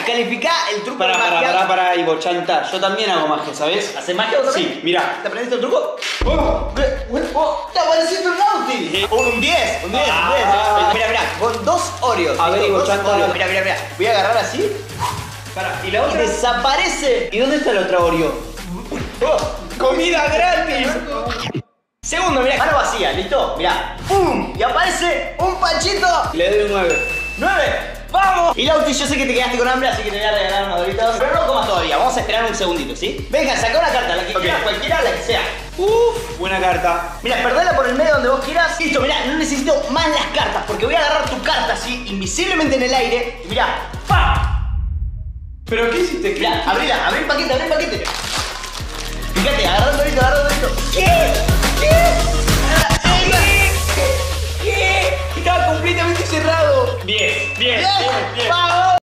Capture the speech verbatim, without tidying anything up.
calificá el truco Pará, de pará, magia. pará, pará, Ivo, chanta. Yo también hago magia, ¿sabes? ¿Haces magia vos también? Sí, mirá. ¿Te aprendiste el truco? Oh. Oh, ¡te apareciste un Naughty! Un diez, un diez, un diez. Ah. Mira, mira, con dos Oreos. A ver, Listo, Ivo, dos chanta. Oreos. Mira, mira, mira. Voy a agarrar así. Pará, ¿y la Y otra? desaparece. ¿Y dónde está la otra Oreo? Oh, ¡Comida gratis! segundo, mirá, mano vacía, ¿listo? Mirá. ¡Pum! Y aparece un panchito. Le doy un nueve. ¡nueve! ¡Vamos! Y Lauti, yo sé que te quedaste con hambre, así que te voy a regalar unos doritos. Pero no comas todavía, vamos a esperar un segundito, ¿sí? Venga, saca una carta, la que Ok. quieras, cualquiera, la que sea. Uf, buena carta. Mira, perdela por el medio donde vos quieras. Listo, mirá, no necesito más las cartas, porque voy a agarrar tu carta así, invisiblemente en el aire. Y mirá, ¡pa! ¿Pero qué hiciste? Mirá, abrila, abrí el paquete, abrí el paquete. Fíjate, agarra el dorito, agarra el dorito. ¿Qué?